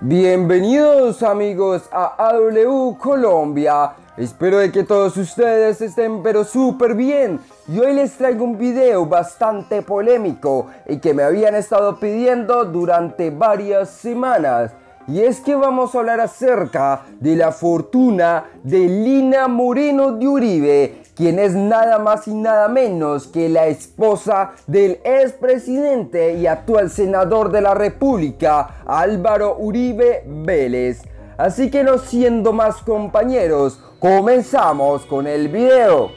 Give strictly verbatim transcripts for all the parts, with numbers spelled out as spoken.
Bienvenidos amigos a A W Colombia. Espero de que todos ustedes estén pero súper bien. Y hoy les traigo un video bastante polémico y que me habían estado pidiendo durante varias semanas. Y es que vamos a hablar acerca de la fortuna de Lina Moreno de Uribe, quien es nada más y nada menos que la esposa del expresidente y actual senador de la República, Álvaro Uribe Vélez. Así que no siendo más, compañeros, comenzamos con el video.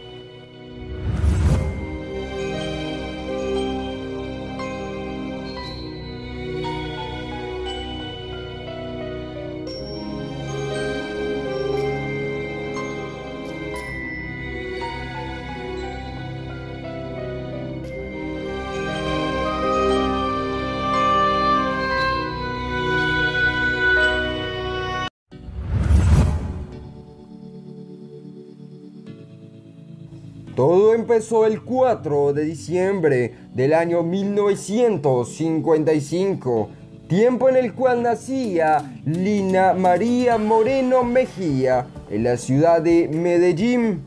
Todo empezó el cuatro de diciembre del año mil novecientos cincuenta y cinco, tiempo en el cual nacía Lina María Moreno Mejía en la ciudad de Medellín.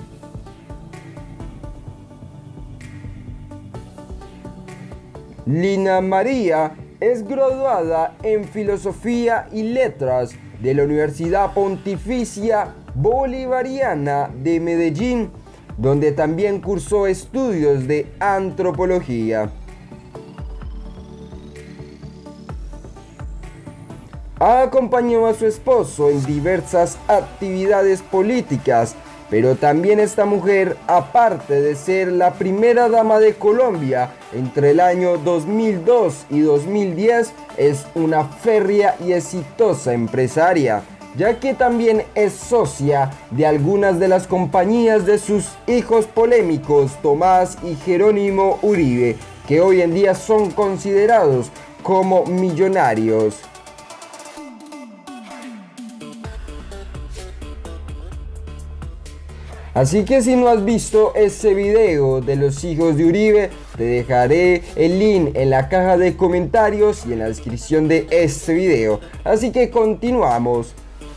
Lina María es graduada en Filosofía y Letras de la Universidad Pontificia Bolivariana de Medellín, donde también cursó estudios de antropología. Acompañó a su esposo en diversas actividades políticas, pero también esta mujer, aparte de ser la primera dama de Colombia entre el año dos mil dos y dos mil diez, es una férrea y exitosa empresaria, ya que también es socia de algunas de las compañías de sus hijos polémicos Tomás y Jerónimo Uribe, que hoy en día son considerados como millonarios. Así que si no has visto ese video de los hijos de Uribe, te dejaré el link en la caja de comentarios y en la descripción de este video. Así que continuamos.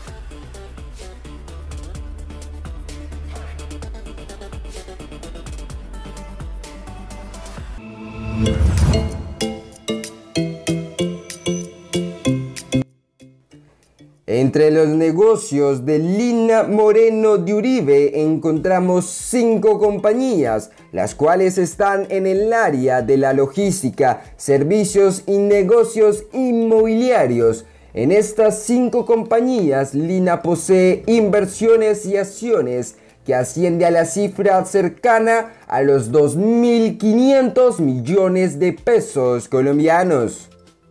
Entre los negocios de Lina Moreno de Uribe encontramos cinco compañías, las cuales están en el área de la logística, servicios y negocios inmobiliarios. En estas cinco compañías, Lina posee inversiones y acciones que asciende a la cifra cercana a los dos mil quinientos millones de pesos colombianos.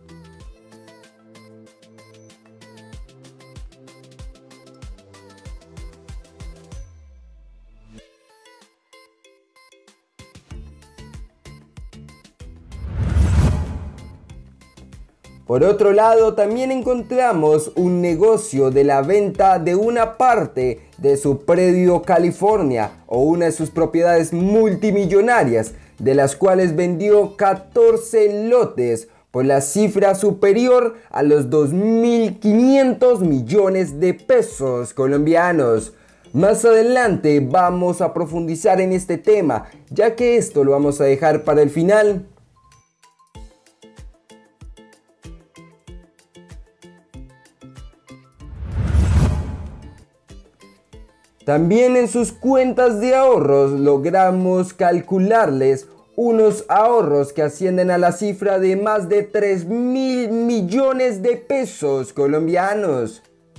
Por otro lado, también encontramos un negocio de la venta de una parte de su predio California o una de sus propiedades multimillonarias, de las cuales vendió catorce lotes por la cifra superior a los dos mil quinientos millones de pesos colombianos. Más adelante vamos a profundizar en este tema, ya que esto lo vamos a dejar para el final. También en sus cuentas de ahorros logramos calcularles unos ahorros que ascienden a la cifra de más de tres mil millones de pesos colombianos.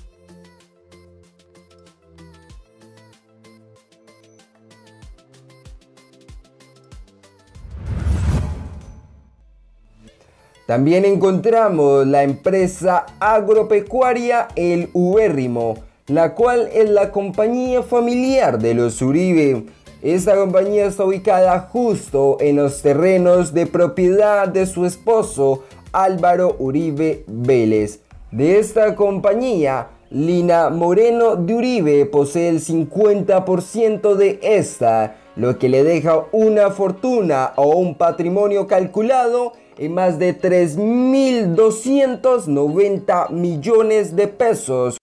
También encontramos la empresa agropecuaria El Ubérrimo, la cual es la compañía familiar de los Uribe. Esta compañía está ubicada justo en los terrenos de propiedad de su esposo Álvaro Uribe Vélez. De esta compañía, Lina Moreno de Uribe posee el cincuenta por ciento de esta, lo que le deja una fortuna o un patrimonio calculado en más de tres mil doscientos noventa millones de pesos.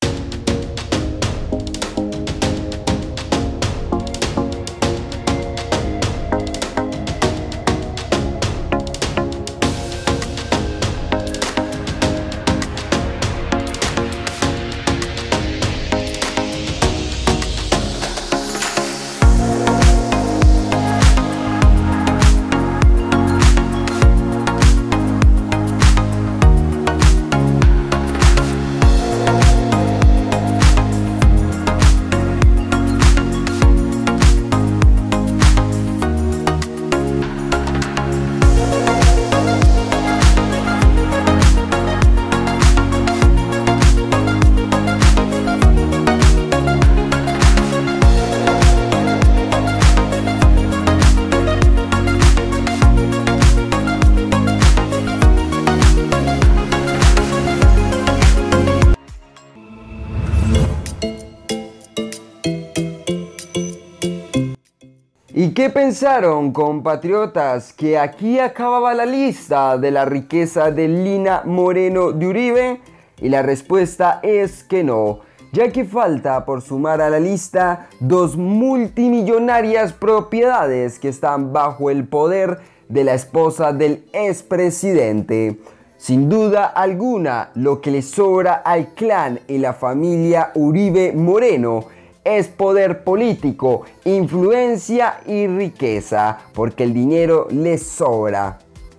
¿Y qué pensaron, compatriotas? ¿Que aquí acababa la lista de la riqueza de Lina Moreno de Uribe? Y la respuesta es que no, ya que falta por sumar a la lista dos multimillonarias propiedades que están bajo el poder de la esposa del expresidente. Sin duda alguna, lo que le sobra al clan y la familia Uribe Moreno es poder político, influencia y riqueza, porque el dinero les sobra.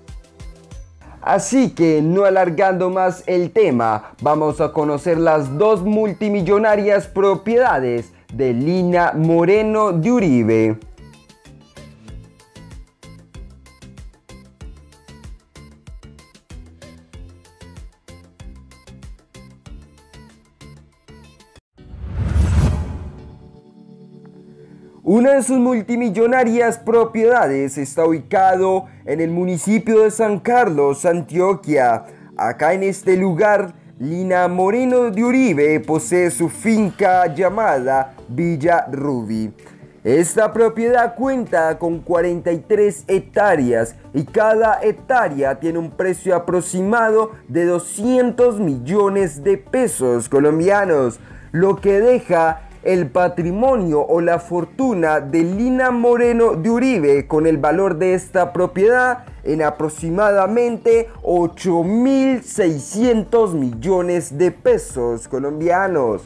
Así que, no alargando más el tema, vamos a conocer las dos multimillonarias propiedades de Lina Moreno de Uribe. Una de sus multimillonarias propiedades está ubicado en el municipio de San Carlos, Antioquia. Acá en este lugar, Lina Moreno de Uribe posee su finca llamada Villa Ruby. Esta propiedad cuenta con cuarenta y tres hectáreas y cada hectárea tiene un precio aproximado de doscientos millones de pesos colombianos, lo que deja el patrimonio o la fortuna de Lina Moreno de Uribe con el valor de esta propiedad en aproximadamente ocho mil seiscientos millones de pesos colombianos.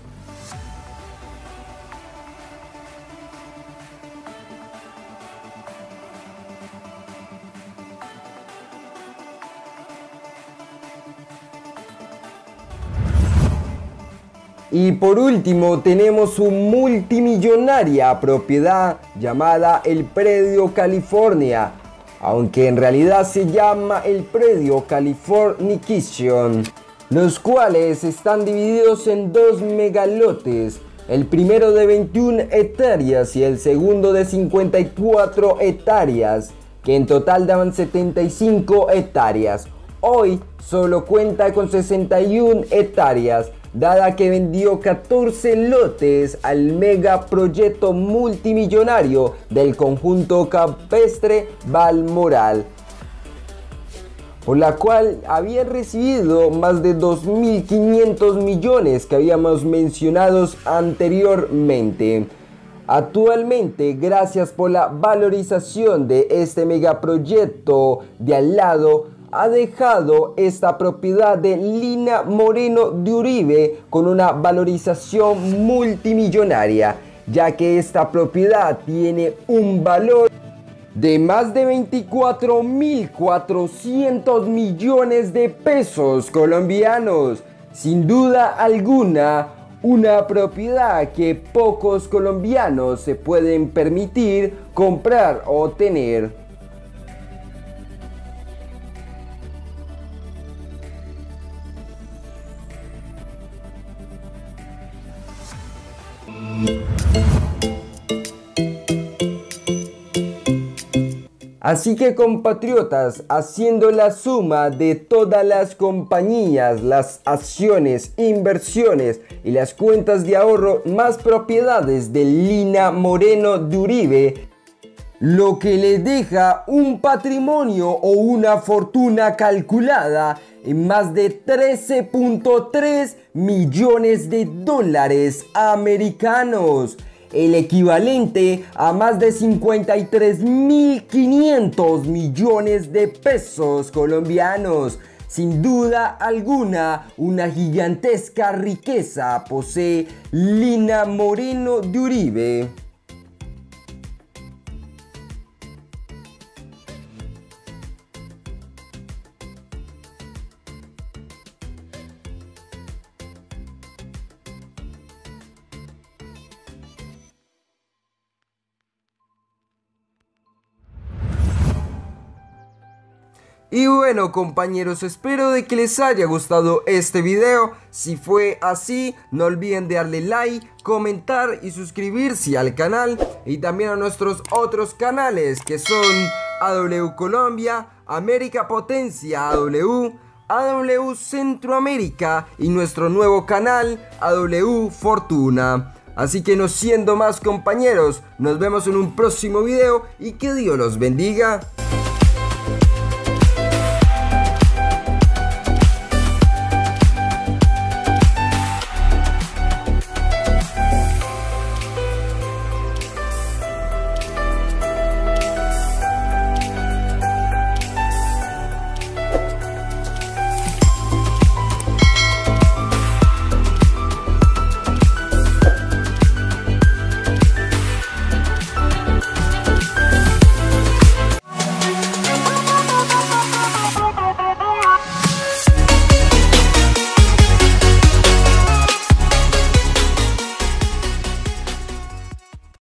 Y por último tenemos su multimillonaria propiedad llamada el Predio California, aunque en realidad se llama el Predio Californication, los cuales están divididos en dos megalotes, el primero de veintiuna hectáreas y el segundo de cincuenta y cuatro hectáreas, que en total daban setenta y cinco hectáreas. Hoy solo cuenta con sesenta y una hectáreas, dada que vendió catorce lotes al megaproyecto multimillonario del conjunto campestre Balmoral, por la cual había recibido más de dos mil quinientos millones que habíamos mencionado anteriormente. Actualmente, gracias por la valorización de este megaproyecto de al lado, ha dejado esta propiedad de Lina Moreno de Uribe con una valorización multimillonaria, ya que esta propiedad tiene un valor de más de veinticuatro mil cuatrocientos millones de pesos colombianos. Sin duda alguna, una propiedad que pocos colombianos se pueden permitir comprar o tener. Así que, compatriotas, haciendo la suma de todas las compañías, las acciones, inversiones y las cuentas de ahorro más propiedades de Lina Moreno de Uribe, lo que les deja un patrimonio o una fortuna calculada en más de trece punto tres millones de dólares americanos, el equivalente a más de cincuenta y tres mil quinientos millones de pesos colombianos. Sin duda alguna, una gigantesca riqueza posee Lina Moreno de Uribe. Y bueno, compañeros, espero de que les haya gustado este video. Si fue así, no olviden de darle like, comentar y suscribirse al canal, y también a nuestros otros canales que son A W Colombia, América Potencia A W, A W Centroamérica y nuestro nuevo canal A W Fortuna. Así que no siendo más, compañeros, nos vemos en un próximo video y que Dios los bendiga.